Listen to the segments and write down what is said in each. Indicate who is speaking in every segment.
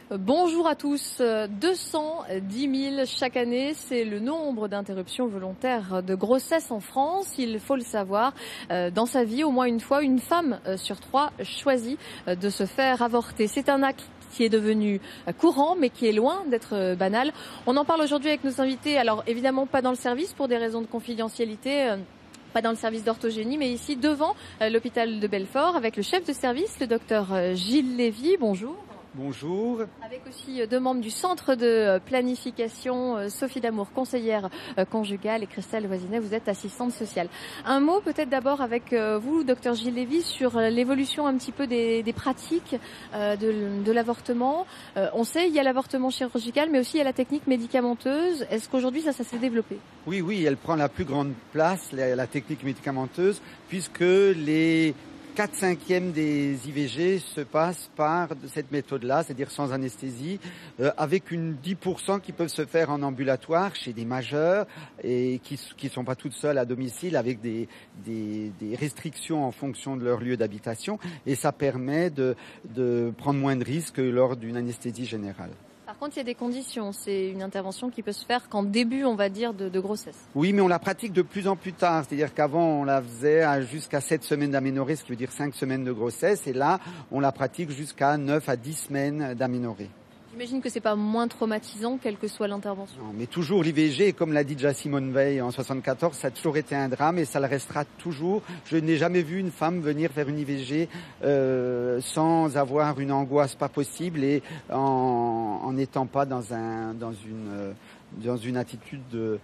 Speaker 1: Bonjour à tous. 210 000 chaque année, c'est le nombre d'interruptions volontaires de grossesse en France. Il faut le savoir, dans sa vie, au moins une fois, une femme sur 3 choisit de se faire avorter. C'est un acte qui est devenu courant, mais qui est loin d'être banal. On en parle aujourd'hui avec nos invités. Alors évidemment pas dans le service pour des raisons de confidentialité. Pas dans le service d'orthogénie, mais ici devant l'hôpital de Belfort avec le chef de service, le docteur Gilles Lévy. Bonjour.
Speaker 2: Bonjour.
Speaker 1: Avec aussi 2 membres du centre de planification, Sophie Damour, conseillère conjugale, et Christelle Voisinet, vous êtes assistante sociale. Un mot peut-être d'abord avec vous, docteur Gilles Lévy, sur l'évolution un petit peu des pratiques de l'avortement. On sait, il y a l'avortement chirurgical, mais aussi il y a la technique médicamenteuse. Est-ce qu'aujourd'hui ça s'est développé?
Speaker 2: Oui, elle prend la plus grande place, la technique médicamenteuse, puisque les 4/5 des IVG se passent par cette méthode-là, c'est-à-dire sans anesthésie, avec une 10% qui peuvent se faire en ambulatoire chez des majeurs et qui sont pas toutes seules à domicile, avec des restrictions en fonction de leur lieu d'habitation, et ça permet de prendre moins de risques lors d'une anesthésie générale.
Speaker 1: Par contre, il y a des conditions. C'est une intervention qui peut se faire qu'en début, on va dire, de grossesse.
Speaker 2: Oui, mais on la pratique de plus en plus tard. C'est-à-dire qu'avant, on la faisait jusqu'à 7 semaines d'aménorrhée, ce qui veut dire 5 semaines de grossesse. Et là, on la pratique jusqu'à 9 à 10 semaines d'aménorrhée.
Speaker 1: J'imagine que c'est pas moins traumatisant, quelle que soit l'intervention.
Speaker 2: Non, mais toujours l'IVG, comme l'a dit déjà Simone Veil en 74, ça a toujours été un drame et ça le restera toujours. Je n'ai jamais vu une femme venir faire une IVG sans avoir une angoisse pas possible et en n'étant pas dans une attitude de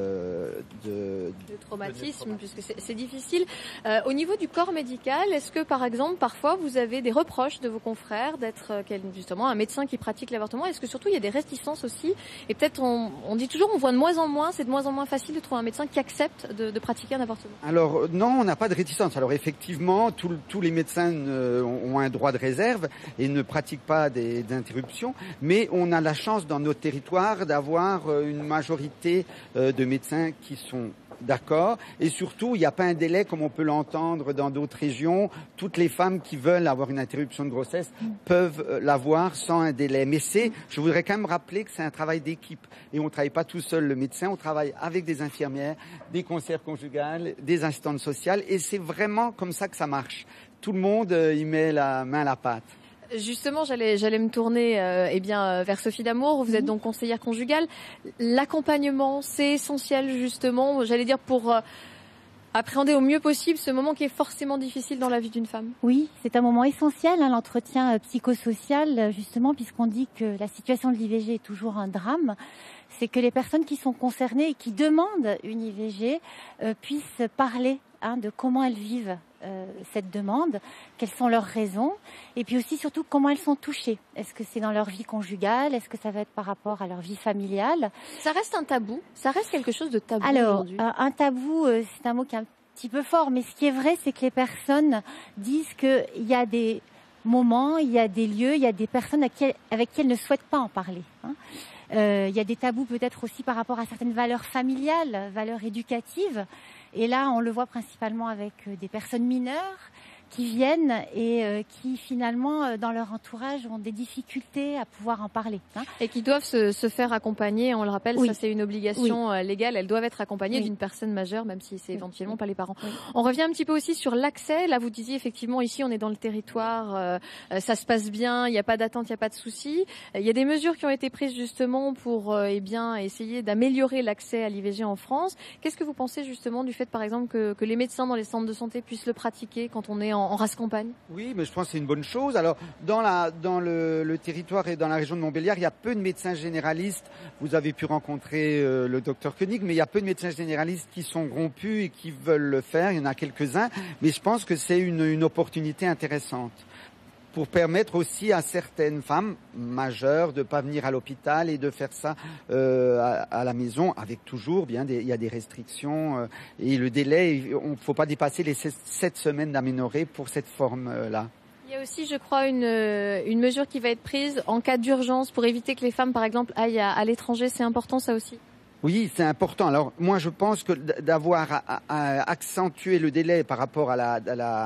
Speaker 1: traumatisme, puisque c'est difficile. Au niveau du corps médical, est-ce que par exemple parfois vous avez des reproches de vos confrères d'être justement un médecin qui pratique l'avortement? Est-ce que surtout il y a des réticences aussi? Et peut-être on dit toujours, on voit de moins en moins, c'est de moins en moins facile de trouver un médecin qui accepte de pratiquer un avortement.
Speaker 2: Alors non, on n'a pas de réticence. Alors effectivement, tous les médecins ont un droit de réserve et ne pratiquent pas d'interruptions, mais on a la chance dans notre territoire d'avoir une majorité de médecins qui sont d'accord, et surtout il n'y a pas un délai comme on peut l'entendre dans d'autres régions. Toutes les femmes qui veulent avoir une interruption de grossesse peuvent l'avoir sans un délai. Mais je voudrais quand même rappeler que c'est un travail d'équipe et on ne travaille pas tout seul le médecin, on travaille avec des infirmières, des conseillères conjugales, des assistantes sociales, et c'est vraiment comme ça que ça marche. Tout le monde y met la main à la pâte.
Speaker 1: Justement, j'allais me tourner vers Sophie Damour. Vous êtes donc conseillère conjugale. L'accompagnement, c'est essentiel justement, j'allais dire, pour appréhender au mieux possible ce moment qui est forcément difficile dans la vie d'une femme.
Speaker 3: Oui, c'est un moment essentiel, l'entretien psychosocial, justement, puisqu'on dit que la situation de l'IVG est toujours un drame. C'est que les personnes qui sont concernées et qui demandent une IVG puissent parler de comment elles vivent cette demande, quelles sont leurs raisons, et puis aussi surtout comment elles sont touchées. Est-ce que c'est dans leur vie conjugale? Est-ce que ça va être par rapport à leur vie familiale?
Speaker 1: Ça reste un tabou? Ça reste quelque chose de tabou?
Speaker 3: Alors,
Speaker 1: aujourd'hui?
Speaker 3: Un tabou, c'est un mot qui est un petit peu fort, mais ce qui est vrai, c'est que les personnes disent qu'il y a des moments, il y a des lieux, il y a des personnes avec qui elles ne souhaitent pas en parler. Il y a des tabous peut-être aussi par rapport à certaines valeurs familiales, valeurs éducatives. Et là, on le voit principalement avec des personnes mineures qui viennent et qui finalement, dans leur entourage, ont des difficultés à pouvoir en parler.
Speaker 1: Et qui doivent se faire accompagner, on le rappelle,
Speaker 3: oui.
Speaker 1: Ça c'est une obligation légale, elles doivent être accompagnées d'une personne majeure, même si c'est éventuellement pas les parents. Oui. On revient un petit peu aussi sur l'accès. Là, vous disiez effectivement, ici on est dans le territoire, ça se passe bien, il n'y a pas d'attente, il n'y a pas de souci. Il y a des mesures qui ont été prises justement pour essayer d'améliorer l'accès à l'IVG en France. Qu'est-ce que vous pensez justement du fait, par exemple, que les médecins dans les centres de santé puissent le pratiquer quand on est en race campagne?
Speaker 2: Oui, mais je pense que c'est une bonne chose. Alors, dans le territoire et dans la région de Montbéliard, il y a peu de médecins généralistes. Vous avez pu rencontrer le docteur Koenig, mais il y a peu de médecins généralistes qui sont rompus et qui veulent le faire. Il y en a quelques-uns, mais je pense que c'est une opportunité intéressante pour permettre aussi à certaines femmes majeures de pas venir à l'hôpital et de faire ça à la maison, avec toujours il y a des restrictions et le délai, on faut pas dépasser les 7 semaines d'aménorrhée pour cette forme-là.
Speaker 1: Il y a aussi, je crois, une mesure qui va être prise en cas d'urgence pour éviter que les femmes, par exemple, aillent à l'étranger. C'est important, ça aussi?
Speaker 2: Oui, c'est important. Alors moi, je pense que d'avoir accentué le délai par rapport à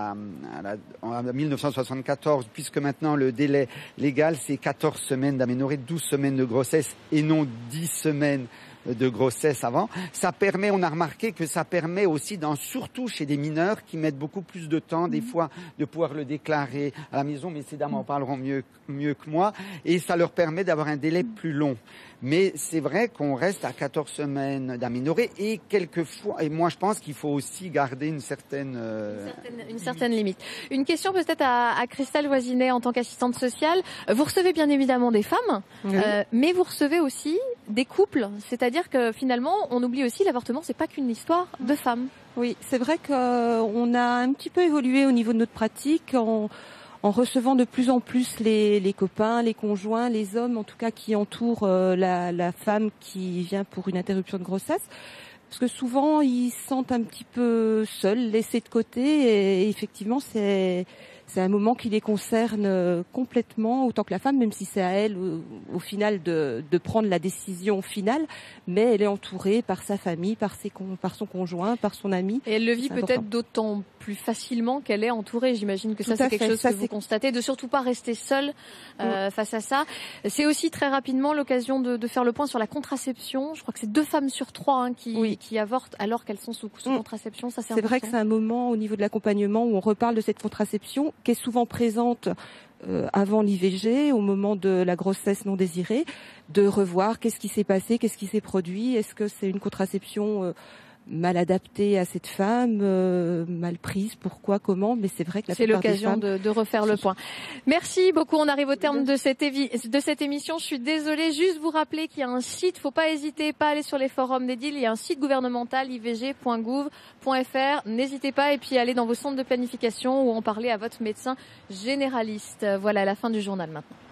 Speaker 2: 1974, puisque maintenant le délai légal c'est 14 semaines d'aménorrhée, 12 semaines de grossesse et non 10 semaines de grossesse avant, ça permet, on a remarqué que ça permet aussi, surtout chez des mineurs qui mettent beaucoup plus de temps, des fois, de pouvoir le déclarer à la maison, mais ces dames en parleront mieux que moi, et ça leur permet d'avoir un délai plus long. Mais c'est vrai qu'on reste à 14 semaines d'aménorrhée et quelquefois, et moi je pense qu'il faut aussi garder une certaine
Speaker 1: limite. Une question peut-être à Christelle Voisinet en tant qu'assistante sociale. Vous recevez bien évidemment des femmes, oui. Mais vous recevez aussi des couples. C'est-à-dire que finalement, on oublie aussi l'avortement, c'est pas qu'une histoire de femmes.
Speaker 4: Oui, c'est vrai qu'on a un petit peu évolué au niveau de notre pratique en recevant de plus en plus les copains, les conjoints, les hommes en tout cas qui entourent la femme qui vient pour une interruption de grossesse. Parce que souvent, ils se sentent un petit peu seuls, laissés de côté et effectivement, c'est un moment qui les concerne complètement, autant que la femme, même si c'est à elle au final de prendre la décision finale, mais elle est entourée par sa famille, par son conjoint, par son ami.
Speaker 1: Et elle le vit peut-être d'autant plus facilement qu'elle est entourée. J'imagine que ça c'est quelque chose que vous constatez, de surtout pas rester seule face à ça. C'est aussi très rapidement l'occasion de faire le point sur la contraception. Je crois que c'est 2 femmes sur 3 qui avortent alors qu'elles sont sous contraception. Ça c'est
Speaker 4: vrai que c'est un moment au niveau de l'accompagnement où on reparle de cette contraception qui est souvent présente avant l'IVG, au moment de la grossesse non désirée, de revoir qu'est-ce qui s'est passé, qu'est-ce qui s'est produit, est-ce que c'est une contraception mal adaptée à cette femme, mal prise, pourquoi, comment, mais c'est vrai que
Speaker 1: c'est l'occasion de refaire le point. Merci beaucoup, on arrive au terme de cette émission. Je suis désolée, juste vous rappeler qu'il y a un site, faut pas hésiter, pas aller sur les forums des DIL, il y a un site gouvernemental ivg.gouv.fr, n'hésitez pas et puis allez dans vos centres de planification ou en parler à votre médecin généraliste. Voilà, la fin du journal maintenant.